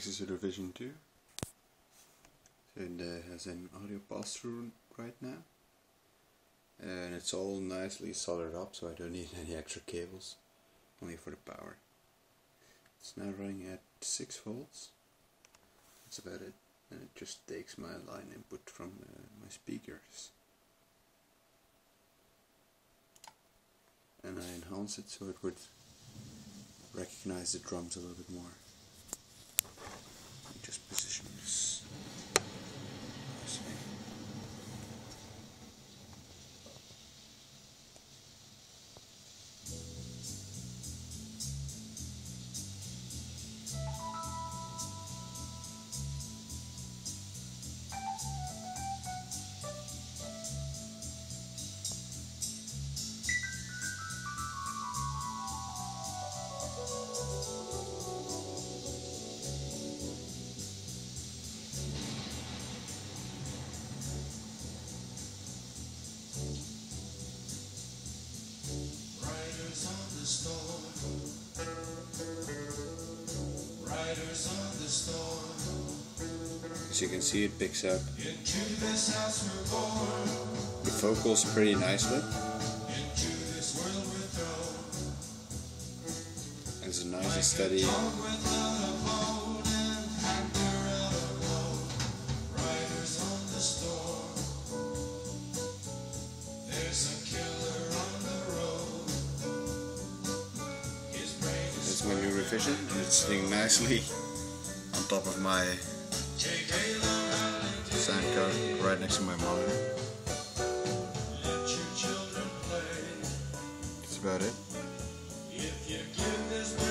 mixes with Revision 2. So it has an audio pass-through right now. And it's all nicely soldered up, so I don't need any extra cables, only for the power. It's now running at 6 volts. That's about it. And it just takes my line input from my speakers. And I enhance it so it would recognize the drums a little bit more. And just position this nicely. As you can see, it picks up the vocals pretty nicely. And it's a nice and steady. That's my new revision, and it's sitting nicely on top of my sound card right next to my monitor. That's about it.